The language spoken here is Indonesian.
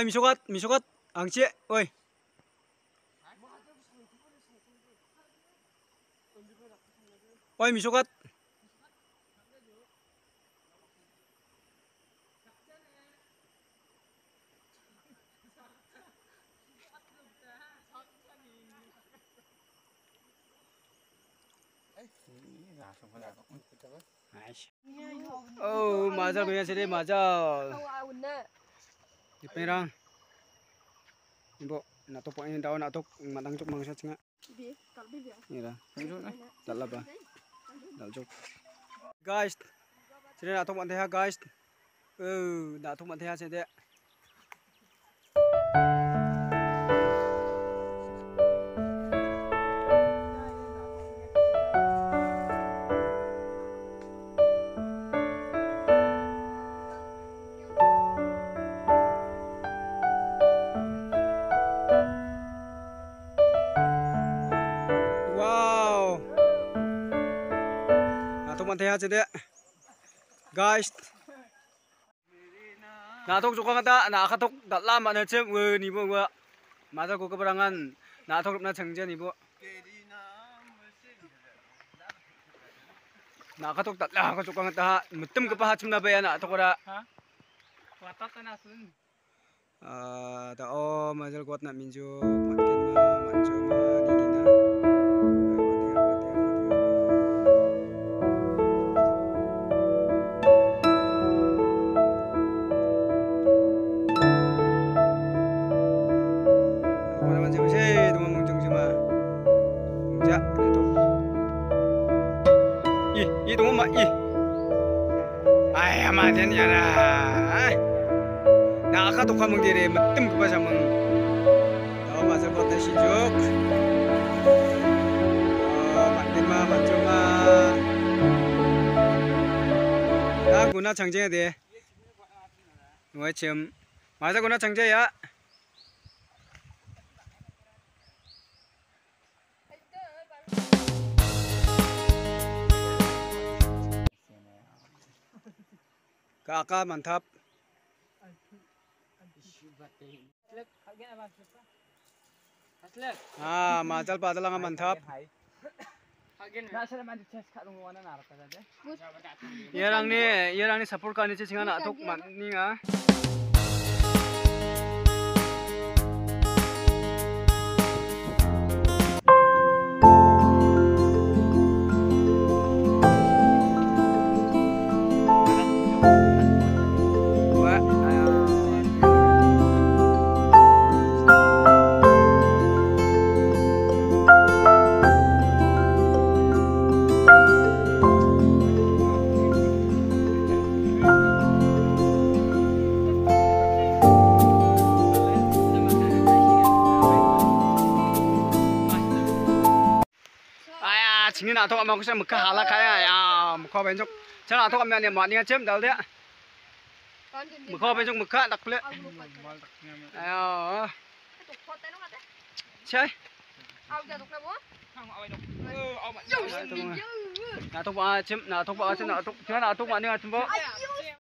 Oi misokat angcie oi. Oi misokat. Oh, mazal punya sini mazal. Diperang. Ibu, nak tok ini tahu nak tok matang cuk mangsa cenga. Ini lah. Tak laba. Tak cuk. Guys, sini nak tok manteh guys. Nak tok manteh sini. Manteha jadi guys natok juga kata nak katok tak lama nanti nih bu gua masa gua keberangan natok na cengja nih bu nak katok tak lah katok kata mutem kepahat cuma bayar nak tok ora kuatat kan asun tak oh mazal kuat nak minjuk makin manjo didina. Ih, tunggu mak, ih. Ay, aman ya lah. Nah, aku tuh kamu diri, metem ke pasar meng. Tahu pasar kota Sijuk. Oh, makin mah, macam mah. Nah, guna cangceng deh. Macam, masa guna cangceng ya? Kakak mantap. Mazal padalang mantap. Yerang ni support kani cing anak tok ni nga. Chính là thôi mà cũng sẽ một cái hạt là cái một kho bên trong chắc là thôi mà niệm mọi người chém đầu đấy một kho bên trong một cái đặc biệt chơi là thôi mà chém là thôi mà chém là thôi mà chém là thôi mà chém